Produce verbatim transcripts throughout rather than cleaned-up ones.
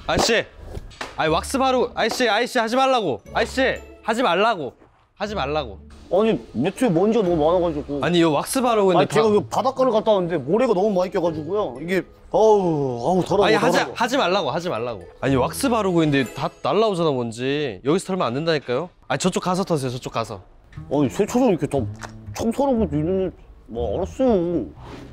아저씨, 아니 왁스 바르고 아저씨, 아저씨 하지 말라고. 아저씨 하지 말라고. 하지 말라고. 아니 매트에 먼지가 너무 많아가지고. 아니 이 왁스 바르고 있는데. 아니 제가 그 바닷가를 갔다 왔는데 모래가 너무 많이 껴가지고요. 이게 어우 아우 더러워. 아니 더러워. 하지 하지 말라고 하지 말라고. 아니 왁스 바르고 있는데 다 날라오잖아 먼지. 여기서 털면 안 된다니까요. 아니 저쪽 가서 터세요. 저쪽 가서. 아니 세차장 이렇게 다 청소하는 것도 있는데 뭐 알았어요.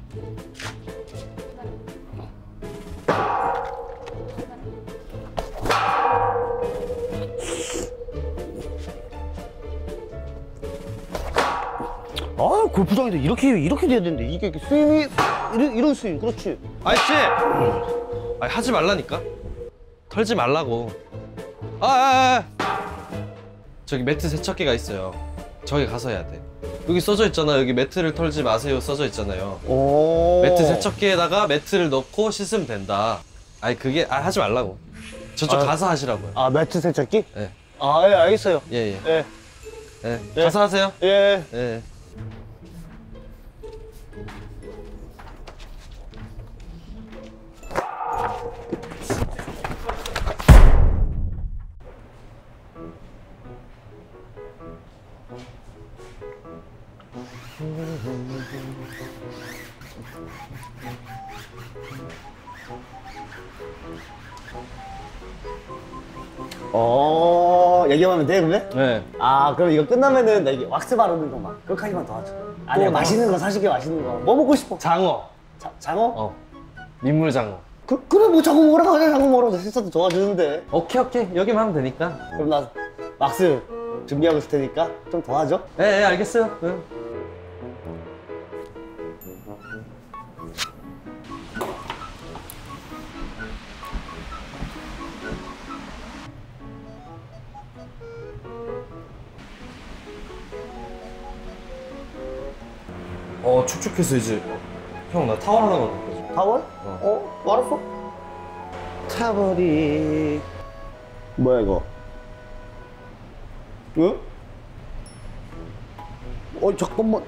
아 골프장인데 이렇게 이렇게 돼야 되는데 이게 스윙이 이런 이런 스윙 그렇지. 아저씨, 아니 하지 말라니까. 털지 말라고. 아, 아, 아. 저기 매트 세척기가 있어요. 저기 가서 해야 돼. 여기 써져 있잖아. 여기 매트를 털지 마세요 써져 있잖아요. 오. 매트 세척기에다가 매트를 넣고 씻으면 된다. 아니 그게 아 하지 말라고. 저쪽 아, 가서 하시라고요. 아 매트 세척기? 예. 아 예 알겠어요. 예, 예. 예. 예. 예. 가서 하세요. 예. 예. 어 얘기하면 돼 그러면? 네. 아 그럼 이거 끝나면은 나 이게 왁스 바르는 거만 그렇게만 더 하자. 아니 또 맛있는 거 사실게 맛있는 거. 뭐 먹고 싶어? 장어. 자, 장어? 어. 민물 장어. 그, 그래 뭐 장어 먹으러 가자. 장어 먹으러 가자. 식사도 좋아지는데. 오케이 오케이 여기만 하면 되니까. 그럼 나 왁스 준비하고 있을 테니까 좀 더 하죠. 예, 예 알겠어요. 응. 어 축축해서 이제 형 나 타월 하나만 갖고 줘. 타월? 어. 어? 알았어. 타월이 뭐야 이거? 응? 어 잠깐만.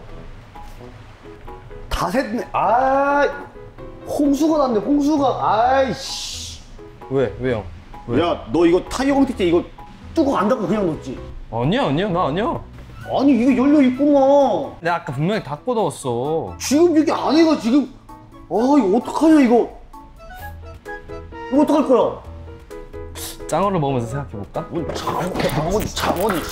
다 샜네. 아 홍수가 났네. 홍수가. 아이씨. 왜? 왜 형? 왜? 야 너 이거 타이어 공틱 때 이거 뚜껑 안 닫고 그냥 넣었지? 아니야 아니야 나 아니야. 아니 이게 열려 있구만. 내가 아까 분명히 닫고 넣었어. 지금 이게 안에가 지금 아 이거 어떡하냐 이거. 이거 어떡할 거야? 짱어를 먹으면서 생각해볼까? 뭔 장어, 장어지, 장어지.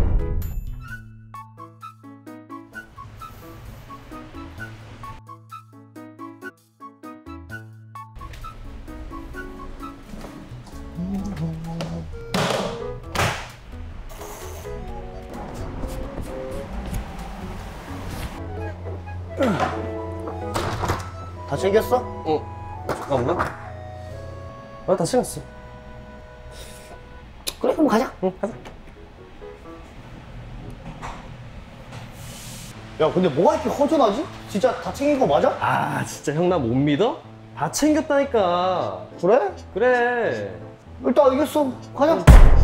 다 챙겼어? 어. 잠깐만. 아, 다 챙겼어. 그래 그럼 가자. 응, 가자. 야 근데 뭐가 이렇게 허전하지? 진짜 다 챙긴 거 맞아? 아, 진짜 형 나 못 믿어? 다 챙겼다니까. 그래? 그래. 일단 알겠어. 가자.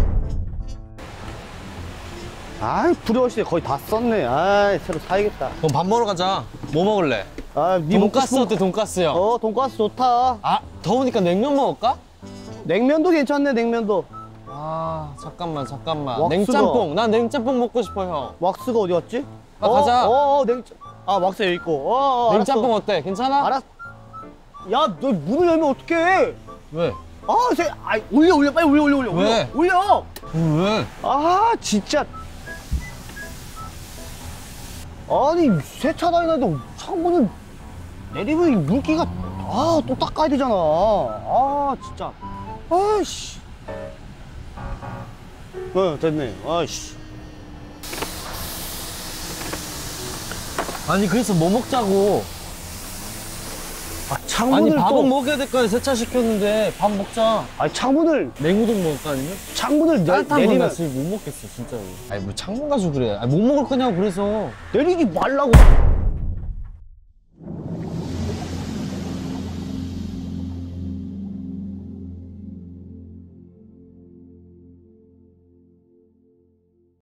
아이 프리워시에 거의 다 썼네. 아이 새로 사야겠다. 그럼 밥 먹으러 가자. 뭐 먹을래? 아, 네 돈가스 어때, 돈가스요? 어 돈가스 좋다. 아, 더우니까 냉면 먹을까? 냉면도 괜찮네. 냉면도. 아, 잠깐만, 잠깐만. 왁스가. 냉짬뽕. 난 냉짬뽕 먹고 싶어, 형. 왁스가 어디 갔지? 아, 어, 가자. 어, 어 냉. 아 왁스 여기 있고. 어, 어 냉짬뽕 알았어. 어때? 괜찮아? 알았. 야, 너 문을 열면 어떡해? 왜? 아, 쟤, 아, 올려, 올려, 빨리 올려, 올려, 올려. 왜? 올려. 올려. 왜? 아, 진짜. 아니, 세차 다니는데 창문을 내리면 이 물기가 아, 또 닦아야 되잖아. 아, 진짜. 아이씨. 어, 됐네. 아이씨. 아니, 그래서 뭐 먹자고. 아, 창문을 아니, 밥은 또. 먹여야 될 거야. 세차 시켰는데. 밥 먹자. 아니, 창문을, 냉우동 먹을까, 아니면? 창문을 내, 따뜻한 건 나 내리면. 지금 못 먹겠어, 진짜로. 아니, 뭐 창문 가지고 그래. 아니, 못 먹을 거냐고, 그래서. 내리지 말라고.